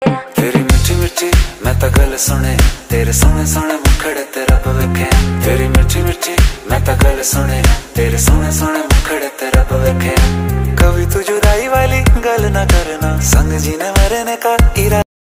तेरी मीठी मीठी मैं तो गल सुने, तेरे सोने सोने मुखड़े ते रब वेखे। तेरी मीठी मीठी मैं तो गल सुने, तेरे सोने सोने मुखड़े ते रब वेखे। कभी तू जुदाई वाली गल ना करना, संग जीने मरने का इरादा